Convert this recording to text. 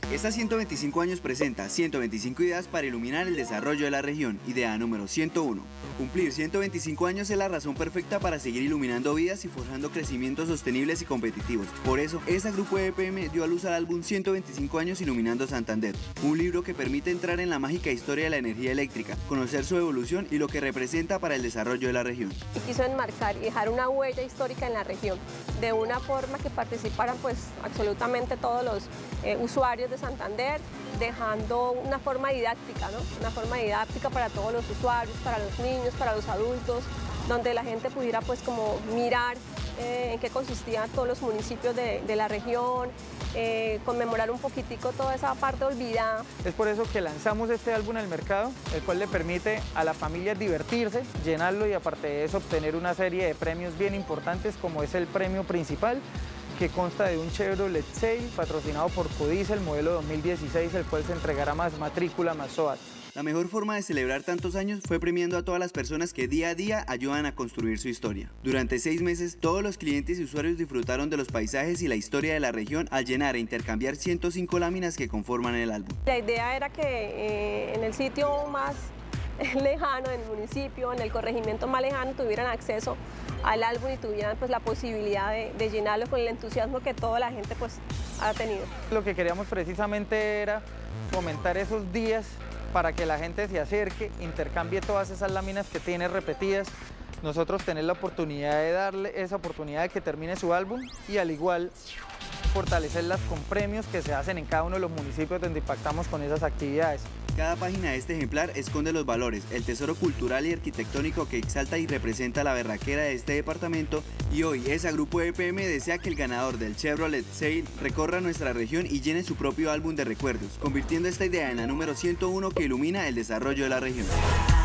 Esta 125 años presenta 125 ideas para iluminar el desarrollo de la región, idea número 101. Cumplir 125 años es la razón perfecta para seguir iluminando vidas y forjando crecimientos sostenibles y competitivos. Por eso, esta Grupo EPM dio a luz al álbum 125 años Iluminando Santander, un libro que permite entrar en la mágica historia de la energía eléctrica, conocer su evolución y lo que representa para el desarrollo de la región. Y quiso enmarcar y dejar una huella histórica en la región, de una forma que participaran pues absolutamente todos los usuarios de Santander, dejando una forma didáctica, ¿no? Una forma didáctica para todos los usuarios, para los niños, para los adultos, donde la gente pudiera pues como mirar en qué consistían todos los municipios de la región, conmemorar un poquitico toda esa parte olvidada. Es por eso que lanzamos este álbum al mercado, el cual le permite a la familia divertirse, llenarlo y aparte de eso obtener una serie de premios bien importantes, como es el premio principal, que consta de un Chevrolet Sail patrocinado por Codiesel modelo 2016, el cual se entregará más matrícula más SOAT. La mejor forma de celebrar tantos años fue premiando a todas las personas que día a día ayudan a construir su historia. Durante 6 meses, todos los clientes y usuarios disfrutaron de los paisajes y la historia de la región al llenar e intercambiar 105 láminas que conforman el álbum. La idea era que en el sitio más lejano, en el municipio, en el corregimiento más lejano, tuvieran acceso al álbum y tuvieran pues la posibilidad de llenarlo con el entusiasmo que toda la gente pues ha tenido. Lo que queríamos precisamente era fomentar esos días para que la gente se acerque, intercambie todas esas láminas que tiene repetidas, nosotros tener la oportunidad de darle esa oportunidad de que termine su álbum y al igual fortalecerlas con premios que se hacen en cada uno de los municipios donde impactamos con esas actividades. Cada página de este ejemplar esconde los valores, el tesoro cultural y arquitectónico que exalta y representa la berraquera de este departamento, y hoy esa Grupo EPM desea que el ganador del Chevrolet Sail recorra nuestra región y llene su propio álbum de recuerdos, convirtiendo esta idea en la número 101 que ilumina el desarrollo de la región.